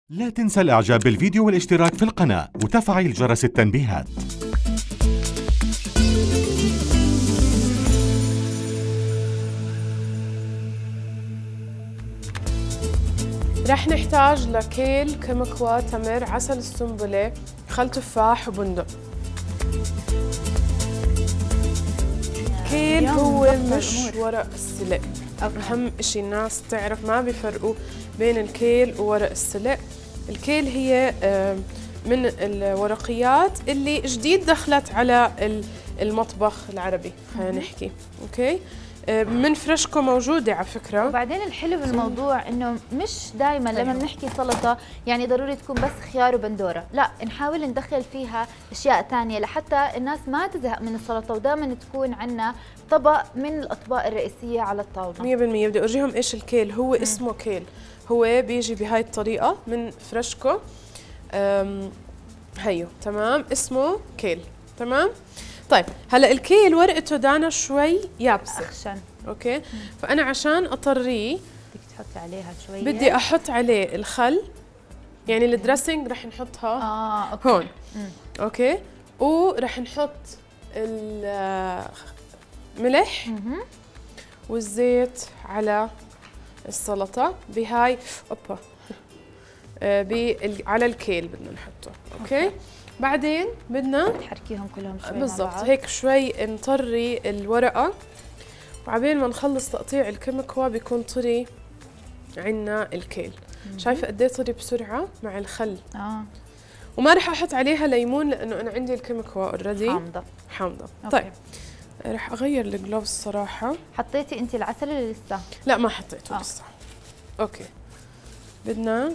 لا تنسى الاعجاب بالفيديو والاشتراك في القناة وتفعيل جرس التنبيهات. رح نحتاج لكيل، كمكوى، تمر، عسل السنبلة، خل تفاح وبندق. كيل هو مش ورق السلق. أهم إشي الناس تعرف ما بيفرقوا بين الكيل وورق السلق. الكيل هي من الورقيات اللي جديد دخلت على المطبخ العربي، خلينا نحكي. اوكي، من فريشكو موجودة على فكرة. وبعدين الحلو بالموضوع انه مش دائما لما بنحكي سلطة يعني ضروري تكون بس خيار وبندورة، لا نحاول ندخل فيها اشياء ثانية لحتى الناس ما تزهق من السلطة ودائما تكون عندنا طبق من الاطباق الرئيسية على الطاولة. 100% بدي اورجيهم ايش الكيل. هو اسمه كيل، هو بيجي بهاي الطريقة من فريشكو. هيو تمام، اسمه كيل. تمام. طيب هلا الكيل ورقته دانا شوي يابسه أخشن. اوكي. فانا عشان اطريه بدك تحطي عليها شويه، بدي احط عليه الخل، يعني الدريسنج رح نحطها أوكي. هون. اوكي، ورح نحط الملح والزيت على السلطه بهاي اوبا على الكيل بدنا نحطه. اوكي. بعدين بدنا تحركيهم كلهم شوي بالضبط هيك شوي نطري الورقه، وعبين ما نخلص تقطيع الكمكوى بيكون طري عنا الكيل. شايفه قد ايه طري بسرعه مع الخل. وما رح احط عليها ليمون لانه انا عندي الكمكوى اوريدي حامضه. طيب رح اغير الجلوفز صراحه. حطيتي انت العسل ولا لسه؟ لا ما حطيته لسه. اوكي، بدنا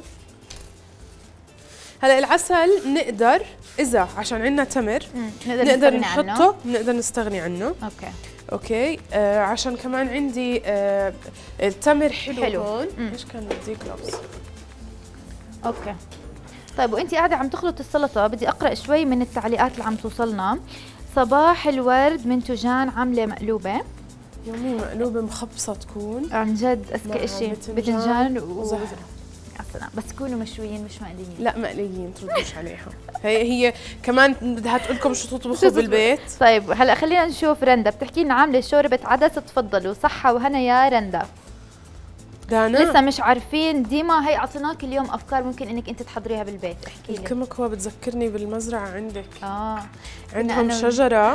هلا العسل نقدر اذا عشان عندنا تمر نقدر نحطه، نقدر نستغني عنه. اوكي عشان كمان عندي التمر حلو هون. ايش كان بدي جلوفز. اوكي طيب وانت قاعده عم تخلط السلطه بدي اقرا شوي من التعليقات اللي عم توصلنا. صباح الورد من تجان عامله مقلوبه. يومي مقلوبه مخبصه تكون عن جد اذكى شيء باذنجان وزهر. بس يكونوا مشويين مش مقليين. لا مقليين، تردوش عليها. هي كمان بدها تقول لكم شو تطبخوا بالبيت. طيب هلا خلينا نشوف رندا بتحكي لنا عامله شوربه عدس، تفضلوا صحه وهنا يا رندا. دانا لسه مش عارفين. ديما هي اعطيناك اليوم افكار ممكن انك انت تحضريها بالبيت. احكي لي. الكمكوى بتذكرني بالمزرعه عندك. عندهم أنا شجره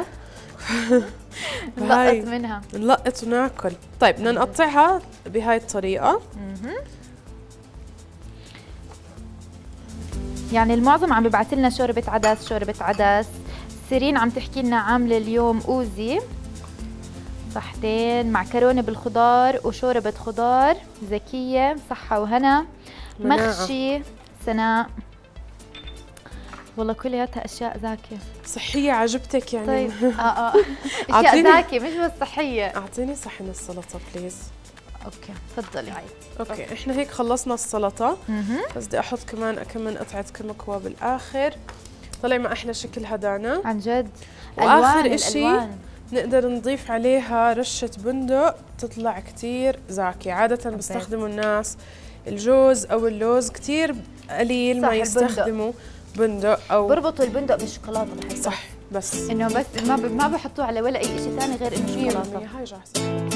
نلقط منها، نلقط وناكل. طيب بدنا نقطعها بهاي الطريقه. يعني المعظم عم بيبعث لنا شوربه عدس شوربه عدس. سيرين عم تحكي لنا عامله اليوم اوزي صحتين، معكرونه بالخضار وشوربه خضار. زكيه صحه وهنا. مخشي سناء. والله كلياتها اشياء زاكيه صحيه. عجبتك يعني؟ طيب اشياء زاكيه مش بس صحيه. اعطيني صحن السلطه بليز. اوكي تفضلي. اوكي احنا هيك خلصنا السلطه. بس بدي احط كمان كم قطعه كمكوى بالاخر. طلع ما احلى شكل هدانا عن جد. واخر شيء نقدر نضيف عليها رشه بندق تطلع كثير زاكيه. عاده بيستخدموا الناس الجوز او اللوز، كثير قليل ما يستخدموا بندق او بربطوا البندق بالشوكولاته. بحس صح، بس انه بس ما بحطوه على ولا اي شيء ثاني غير انه شوكولاته. هاي جاهزه.